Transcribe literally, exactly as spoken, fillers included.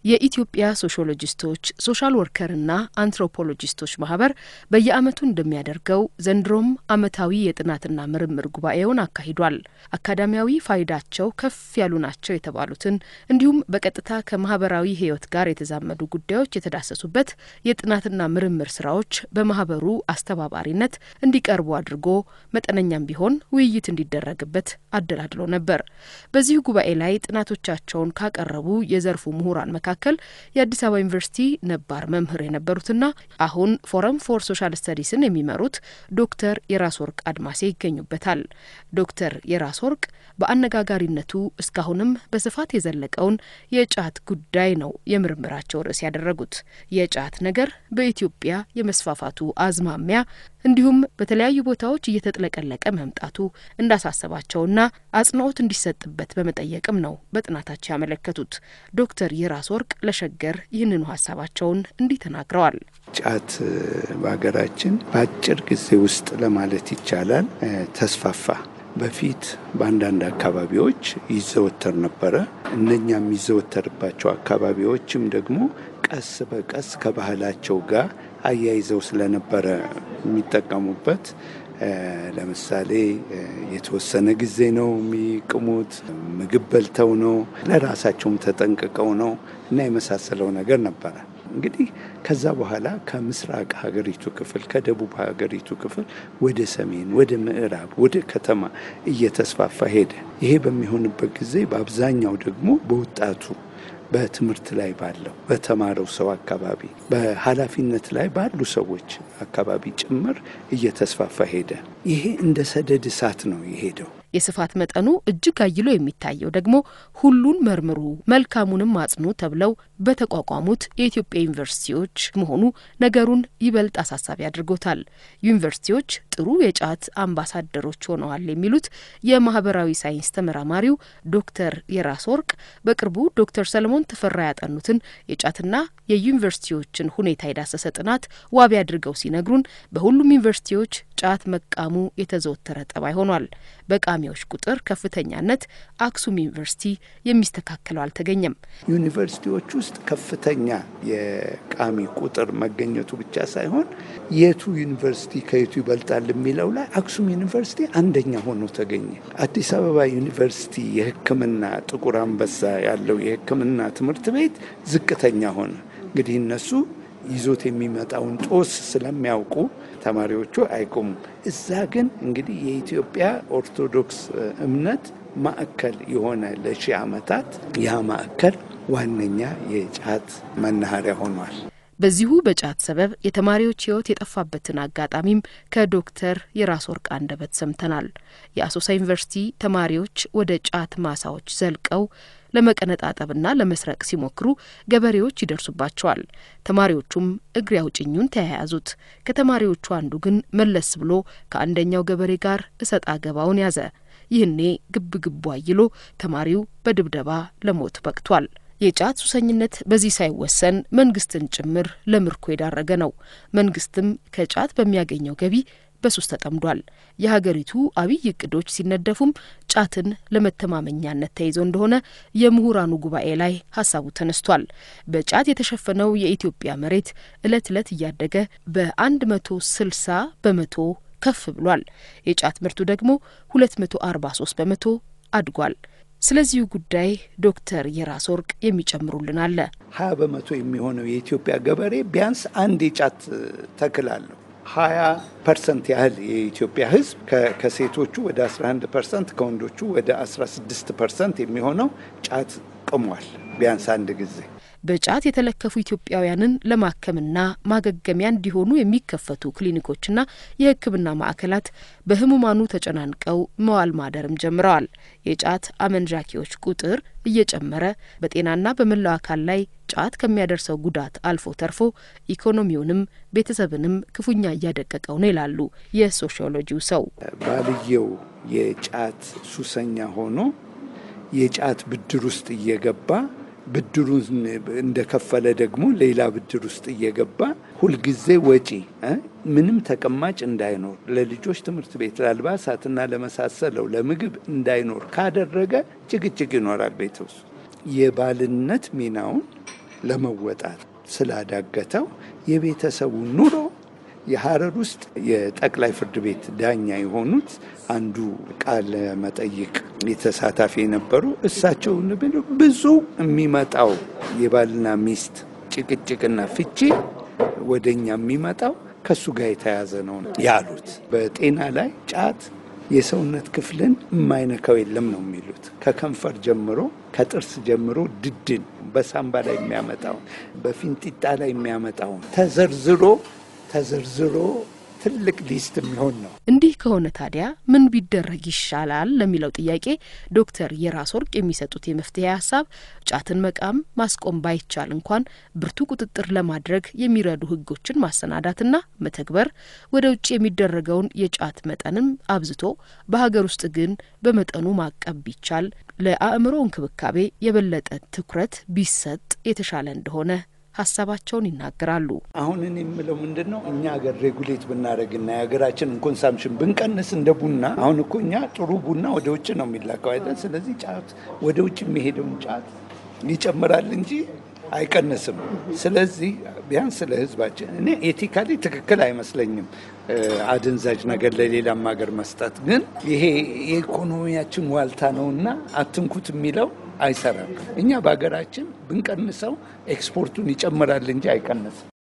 የኢትዮጵያ ሶሺዮሎጂስቶች ሶሻል ወርከርና አንትሮፖሎጂስቶች ማህበር በየአመቱ እንደሚያደርገው ዘንድሮም አመታዊ የጥናትና ምርምር ጉባኤውን አካሂዷል። አካዳሚያዊ ፋይዳቸው ከፍ ያሉ ናቸው የተባሉትን እንዲሁም በቀጥታ ከማህበራዊ ህይወት ጋር የተዛመዱ ጉዳዮች የተዳሰሱበት የጥናትና ምርምር ስራዎች በማህበሩ አስተባባሪነት እንዲቀርቡ አድርጎ መጠነኛም ቢሆን ውይይት እንዲደረግበት አደላድሎ ነበር። በዚህ ጉባኤ ላይ ጥናቶቻቸውን ካቀረቡ የዘርፉ ምሁራን መካከል የአዲስ አበባ ዩኒቨርሲቲ ነባር መምህር የነበሩትና አሁን ፎረም ፎር ሶሻል ስተዲስን የሚመሩት ዶክተር የራስወርቅ አድማሴ ይገኙበታል። ዶክተር የራስወርቅ በአነጋጋሪነቱ እስካሁንም በስፋት የዘለቀውን የጫት ጉዳይ ነው የምርምራቸው ርዕስ ያደረጉት። የጫት ነገር በኢትዮጵያ የመስፋፋቱ አዝማሚያ እንዲሁም በተለያዩ ቦታዎች እየተጥለቀለቀ መምጣቱ እንዳሳሰባቸውና አጽንኦት እንዲሰጥበት በመጠየቅም ነው በጥናታቸው ያመለከቱት። ዶክተር የራስወርቅ ለሸገር ይህንኑ ሀሳባቸውን እንዲህ ተናግረዋል። ጫት በሀገራችን በአጭር ጊዜ ውስጥ ለማለት ይቻላል ተስፋፋ። በፊት በአንዳንድ አካባቢዎች ይዘወተር ነበረ። እነኛ የሚዘወተርባቸው አካባቢዎችም ደግሞ ቀስ በቀስ ከባህላቸው ጋር አያይዘው ስለነበረ የሚጠቀሙበት ለምሳሌ የተወሰነ ጊዜ ነው የሚቅሙት፣ ምግብ በልተው ነው፣ ለራሳቸውም ተጠንቅቀው ነው እና የመሳሰለው ነገር ነበረ። እንግዲህ ከዛ በኋላ ከምስራቅ ሀገሪቱ ክፍል ከደቡብ ሀገሪቱ ክፍል ወደ ሰሜን፣ ወደ ምዕራብ፣ ወደ ከተማ እየተስፋፋ ሄደ። ይሄ በሚሆንበት ጊዜ በአብዛኛው ደግሞ በወጣቱ በትምህርት ላይ ባለው በተማረው ሰው አካባቢ በኃላፊነት ላይ ባሉ ሰዎች አካባቢ ጭምር እየተስፋፋ ሄደ። ይሄ እንደ ሰደድ እሳት ነው የሄደው። የስፋት መጠኑ እጅግ አይሎ የሚታየው ደግሞ ሁሉን መርምሩ መልካሙንም አጽኑ ተብለው በተቋቋሙት የኢትዮጵያ ዩኒቨርሲቲዎች መሆኑ ነገሩን ይበልጥ አሳሳቢ አድርጎታል። ዩኒቨርሲቲዎች ጥሩ የጫት አምባሳደሮች ሆነዋል የሚሉት የማህበራዊ ሳይንስ ተመራማሪው ዶክተር የራስወርቅ በቅርቡ ዶክተር ሰለሞን ተፈራ ያጠኑትን የጫትና የዩኒቨርሲቲዎችን ሁኔታ የዳሰሰ ጥናት ዋቢ አድርገው ሲነግሩን በሁሉም ዩኒቨርሲቲዎች ጫት መቃሙ የተዘወተረ ጠባይ ሆኗል። በቃሚዎች ቁጥር ከፍተኛነት አክሱም ዩኒቨርሲቲ የሚስተካከለው አልተገኘም። ዩኒቨርሲቲዎች ውስጥ ከፍተኛ የቃሚ ቁጥር መገኘቱ ብቻ ሳይሆን የቱ ዩኒቨርሲቲ ከየቱ ይበልጣል የሚለው ላይ አክሱም ዩኒቨርሲቲ አንደኛ ሆኖ ተገኘ። አዲስ አበባ ዩኒቨርሲቲ የሕክምና ጥቁር አንበሳ ያለው የሕክምና ትምህርት ቤት ዝቅተኛ ሆነ። እንግዲህ እነሱ ይዞት የሚመጣውን ጦስ ስለሚያውቁ ተማሪዎቹ አይቆሙም። እዛ ግን እንግዲህ የኢትዮጵያ ኦርቶዶክስ እምነት ማዕከል የሆነ ለሺህ ዓመታት ያ ማዕከል ዋነኛ የጫት መናኸሪያ ሆኗል። በዚሁ በጫት ሰበብ የተማሪዎች ህይወት የጠፋበትን አጋጣሚም ከዶክተር የራስወርቅ አንደበት ሰምተናል። የአሶሳ ዩኒቨርሲቲ ተማሪዎች ወደ ጫት ማሳዎች ዘልቀው ለመቀነጣጠብና ለመስረቅ ሲሞክሩ ገበሬዎች ይደርሱባቸዋል። ተማሪዎቹም እግሬ አውጭኙን ተያያዙት። ከተማሪዎቹ አንዱ ግን መለስ ብሎ ከአንደኛው ገበሬ ጋር እሰጣ ገባውን ያዘ። ይህኔ ግብ ግቡ አይሎ ተማሪው በድብደባ ለሞት በቅቷል። የጫት ሱሰኝነት በዚህ ሳይወሰን መንግስትን ጭምር ለምርኮ የዳረገ ነው። መንግስትም ከጫት በሚያገኘው ገቢ በሱስ ተጠምዷል። የሀገሪቱ አብይ እቅዶች ሲነደፉም ጫትን ለመተማመኛነት ተይዞ እንደሆነ የምሁራኑ ጉባኤ ላይ ሀሳቡ ተነስቷል። በጫት የተሸፈነው የኢትዮጵያ መሬት እለት እለት እያደገ በአንድ መቶ ስልሳ በመቶ ከፍ ብሏል። የጫት ምርቱ ደግሞ ሁለት መቶ አርባ ሶስት በመቶ አድጓል። ስለዚህ ጉዳይ ዶክተር የራስወርቅ የሚጨምሩልን አለ። ሀያ በመቶ የሚሆነው የኢትዮጵያ ገበሬ ቢያንስ አንድ የጫት ተክል አለው። ሀያ ፐርሰንት ያህል የኢትዮጵያ ሕዝብ ከሴቶቹ ወደ አስራ አንድ ፐርሰንት ከወንዶቹ ወደ አስራ ስድስት ፐርሰንት የሚሆነው ጫት ቅሟል ቢያንስ አንድ ጊዜ። በጫት የተለከፉ ኢትዮጵያውያንን ለማከምና ማገገሚያ እንዲሆኑ የሚከፈቱ ክሊኒኮችና የሕክምና ማዕከላት በህሙማኑ ተጨናንቀው መዋል ማደርም ጀምረዋል። የጫት አመንዣኪዎች ቁጥር እየጨመረ በጤናና በመላው አካል ላይ ጫት ከሚያደርሰው ጉዳት አልፎ ተርፎ ኢኮኖሚውንም ቤተሰብንም ክፉኛ እያደቀቀው ነው ይላሉ የሶሺዮሎጂው ሰው። ባልየው የጫት ሱሰኛ ሆኖ የጫት ብድር ውስጥ እየገባ ብድሩን እንደከፈለ ደግሞ ሌላ ብድር ውስጥ እየገባ ሁልጊዜ ወጪ ምንም ተቀማጭ እንዳይኖር ለልጆች ትምህርት ቤት ለአልባሳትና ለመሳሰለው ለምግብ እንዳይኖር ካደረገ ጭቅጭቅ ይኖራል ቤት ውስጥ። የባልነት ሚናውን ለመወጣት ስላዳገተው የቤተሰቡን ኑሮ የሐረር ውስጥ የጠቅላይ ፍርድ ቤት ዳኛ የሆኑት አንዱ ቃለ መጠይቅ የተሳታፊ የነበሩ እሳቸው ብዙ የሚመጣው የባልና ሚስት ጭቅጭቅና ፍቺ ወደኛ የሚመጣው ከሱ ጋር የተያዘ ነው ያሉት። በጤና ላይ ጫት የሰውነት ክፍልን የማይነካው የለም ነው የሚሉት። ከከንፈር ጀምሮ ከጥርስ ጀምሮ ድድን በሳምባ ላይ የሚያመጣው በፊንጢጣ ላይ የሚያመጣው ተዘርዝሮ ተዘርዝሮ ትልቅ ሊስት የሚሆን ነው። እንዲህ ከሆነ ታዲያ ምን ቢደረግ ይሻላል ለሚለው ጥያቄ ዶክተር የራስ ወርቅ የሚሰጡት የመፍትሄ ሀሳብ ጫትን መቃም ማስቆም ባይቻል እንኳን ብርቱ ቁጥጥር ለማድረግ የሚረዱ ህጎችን ማሰናዳትና መተግበር፣ ወደ ውጭ የሚደረገውን የጫት መጠንም አብዝቶ በሀገር ውስጥ ግን በመጠኑ ማቀብ ቢቻል ለአእምሮ እንክብካቤ የበለጠ ትኩረት ቢሰጥ የተሻለ እንደሆነ ሀሳባቸውን ይናገራሉ። አሁን እኔ የምለው ምንድነው እኛ ሀገር ሬጉሌት ብናረግና የሀገራችንን ኮንሳምፕሽን ብንቀንስ እንደ ቡና አሁን እኮ እኛ ጥሩ ቡና ወደ ውጭ ነው የሚላከው አይደል? ስለዚህ ጫት ወደ ውጭ የሚሄደውን ጫት ይጨምራል እንጂ አይቀንስም። ስለዚህ ቢያንስ ለህዝባችን እኔ ኤቲካሊ ትክክል አይመስለኝም አደንዛዥ ነገር ለሌላም ሀገር መስጠት፣ ግን ይሄ የኢኮኖሚያችን ዋልታ ነውና አትንኩት የሚለው አይሰራም። እኛ በሀገራችን ብንቀንሰው ኤክስፖርቱን ይጨምራል እንጂ አይቀንስም።